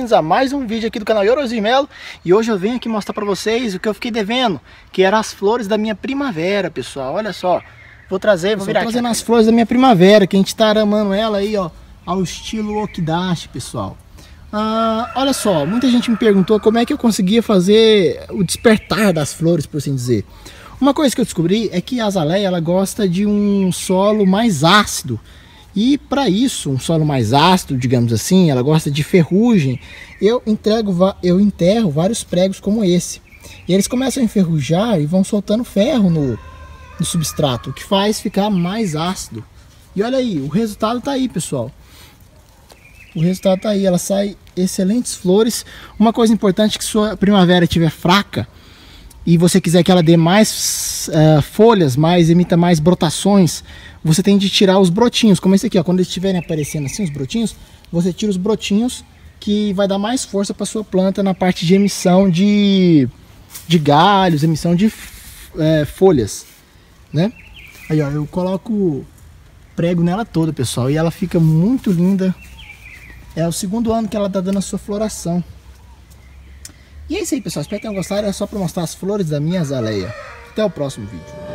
bem-vindos a mais um vídeo aqui do canal Yorozinho Melo. E hoje eu venho aqui mostrar pra vocês o que eu fiquei devendo, que eram as flores da minha primavera, pessoal. Olha só, vou virar trazendo as flores da minha primavera, que a gente tá aramando ela aí, ó, ao estilo Okidashi, pessoal. Olha só, muita gente me perguntou como é que eu conseguia fazer o despertar das flores, por assim dizer. Uma coisa que eu descobri é que a azaleia, ela gosta de um solo mais ácido. E para isso, um solo mais ácido, digamos assim, ela gosta de ferrugem. Eu enterro vários pregos como esse. E eles começam a enferrujar e vão soltando ferro no substrato, o que faz ficar mais ácido. E olha aí, o resultado tá aí, pessoal. O resultado tá aí, ela sai excelentes flores. Uma coisa importante, que sua primavera estiver fraca e você quiser que ela dê mais folhas, emita mais brotações, você tem de tirar os brotinhos, como esse aqui, ó. Quando eles estiverem aparecendo assim, os brotinhos, você tira os brotinhos, que vai dar mais força para sua planta na parte de emissão de galhos, emissão de folhas, né? Aí, ó, eu coloco prego nela toda, pessoal, e ela fica muito linda. É o segundo ano que ela tá dando a sua floração. E é isso aí, pessoal, espero que tenham gostado. É só para mostrar as flores da minha azaleia. Até o próximo vídeo.